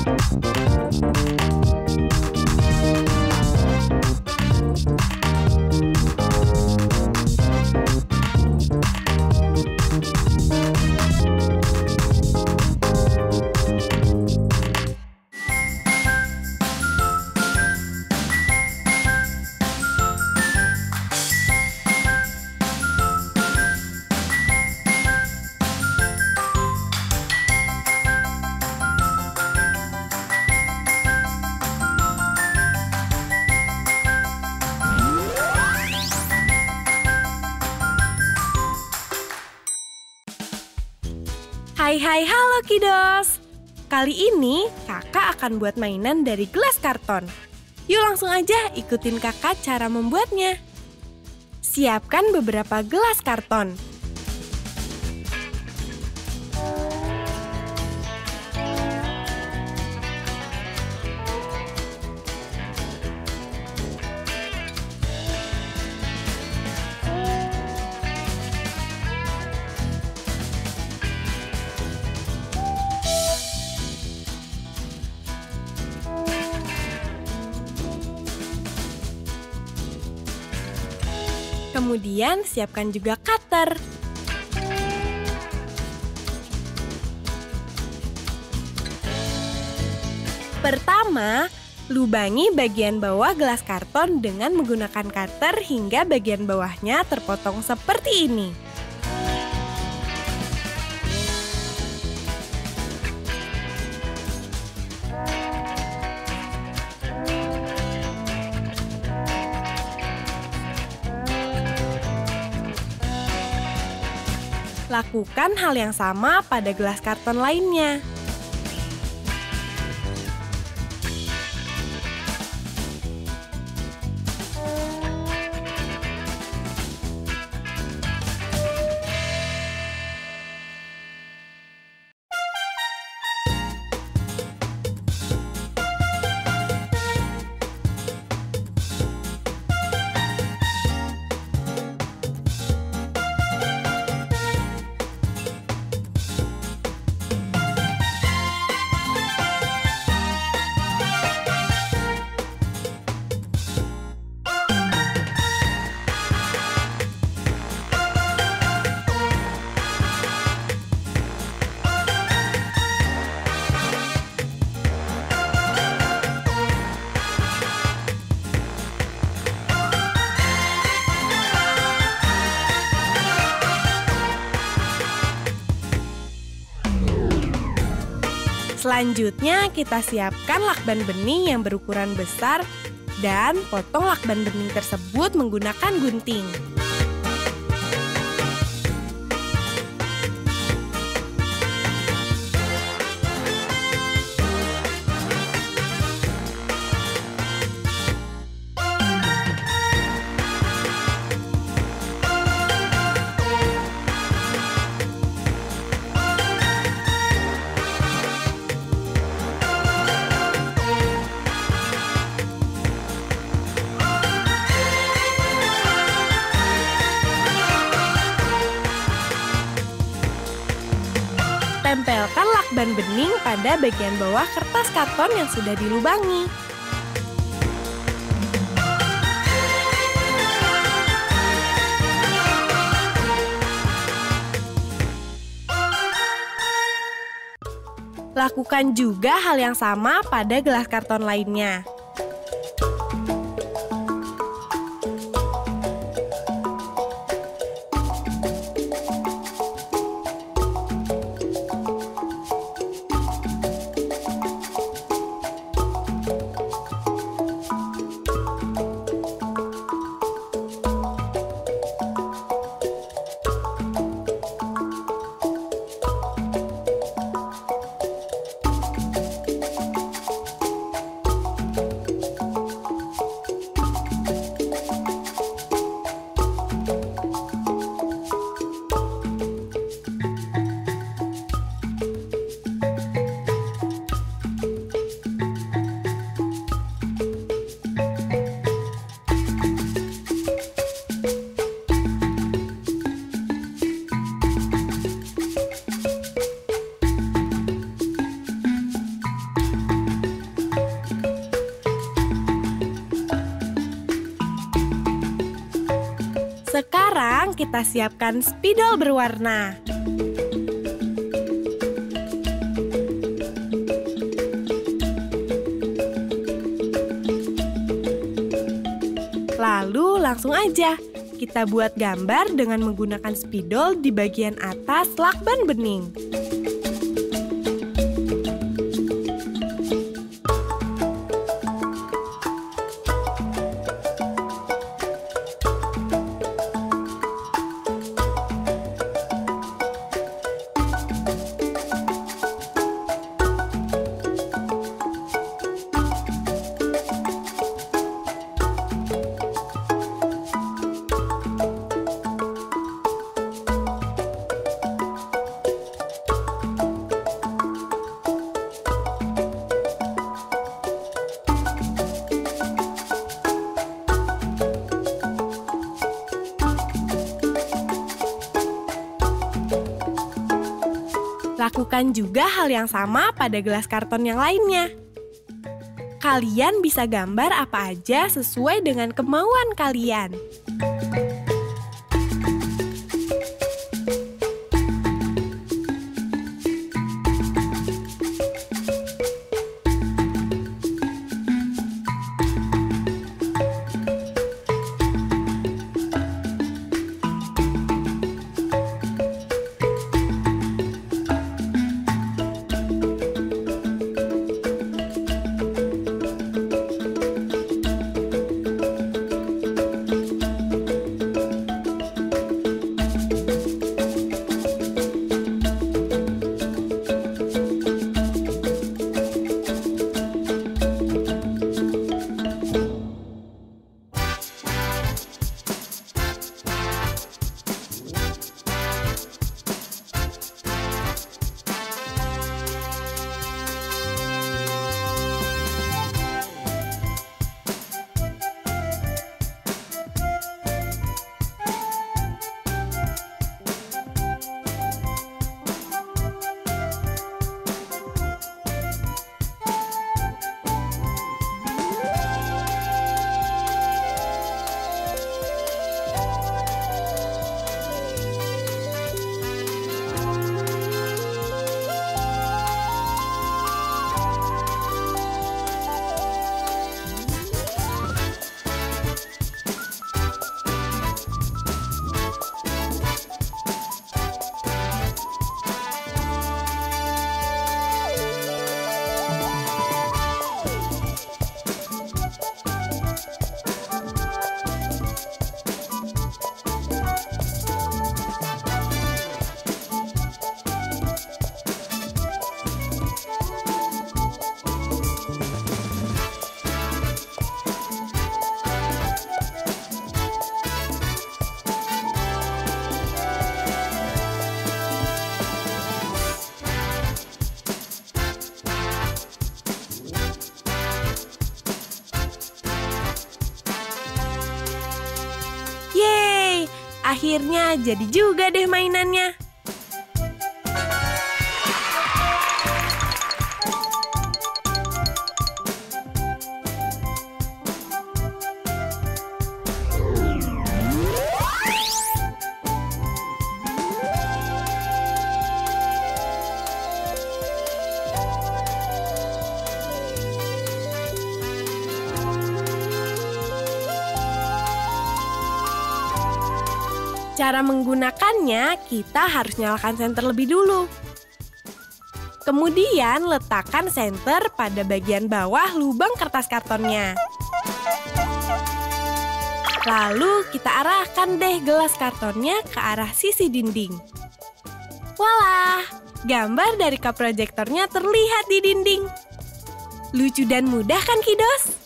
Hai halo kiddos. Kali ini kakak akan buat mainan dari gelas karton. Yuk langsung aja ikutin kakak cara membuatnya. Siapkan beberapa gelas karton. Kemudian siapkan juga cutter. Pertama, lubangi bagian bawah gelas karton dengan menggunakan cutter hingga bagian bawahnya terpotong seperti ini. Lakukan hal yang sama pada gelas karton lainnya. Selanjutnya kita siapkan lakban bening yang berukuran besar dan potong lakban bening tersebut menggunakan gunting. Tempelkan lakban bening pada bagian bawah kertas karton yang sudah dilubangi. Lakukan juga hal yang sama pada gelas karton lainnya. kita siapkan spidol berwarna. Lalu langsung aja, kita buat gambar dengan menggunakan spidol di bagian atas lakban bening. Lakukan juga hal yang sama pada gelas karton yang lainnya. Kalian bisa gambar apa aja sesuai dengan kemauan kalian. Akhirnya jadi juga deh mainannya. Cara menggunakannya, kita harus nyalakan senter lebih dulu. Kemudian letakkan senter pada bagian bawah lubang kertas kartonnya. Lalu kita arahkan deh gelas kartonnya ke arah sisi dinding. Walah, gambar dari kap proyektornya terlihat di dinding. Lucu dan mudah kan, kiddos?